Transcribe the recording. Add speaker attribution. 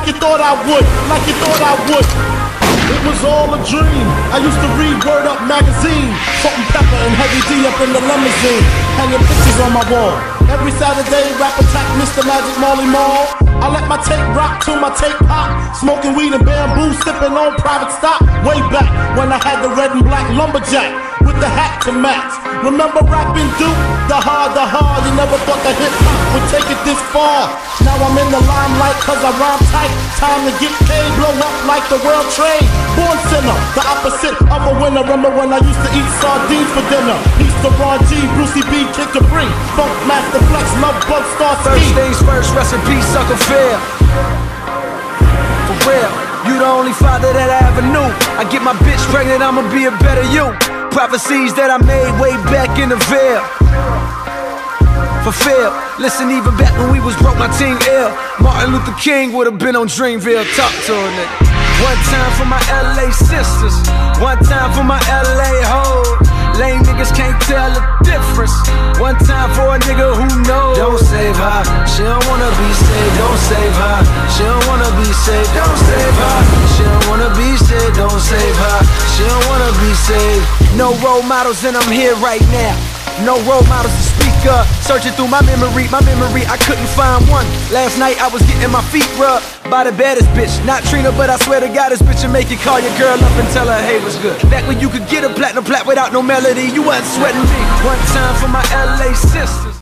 Speaker 1: like you thought I would, like you thought I would. It was all a dream. I used to read Word Up magazine, Salt-N-Pepa and Heavy D up in the limousine, hanging pictures on my wall. Every Saturday, rap attack Mr. Magic Marley Marl. I let my tape rock till my tape pop, smoking weed and bamboo, sipping on private stock. Way back when I had the red and black lumberjack with the hat to match. Remember rapping Duke? The hard, you never thought that hip-hop would take it this far. Now I'm in the limelight cause I rhyme tight. Time to get paid, blow up like the world trade. Born sinner, the opposite of a winner. Remember when I used to eat sardines for dinner? East to Ron G, Brucey B, Kid Capri, Funk Master Flex, Love Bug, Star Ski.
Speaker 2: First things first, rest in peace, Sucker Fair. For real, you the only father that I ever knew. I get my bitch pregnant, I'ma be a better you. Prophecies that I made way back in the veil. Fulfilled. Listen, even back when we was broke, my team ill. Martin Luther King would've been on Dreamville. Talk to a nigga. One time for my LA sisters, one time for my LA hoes. Lame niggas can't tell the difference. One time for a nigga who knows. Don't save her, she don't wanna be saved. Don't save her, she don't wanna be saved. Don't save her, she don't wanna be saved. Don't save her, she don't wanna be saved. No role models and I'm here right now. No role models to speak of. Searching through my memory, I couldn't find one. Last night I was getting my feet rubbed by the baddest bitch. Not Trina, but I swear to God this bitch will make you call your girl up and tell her, hey, what's good. Back when you could get a platinum plat without no melody, you wasn't sweating me. One time for my LA sisters.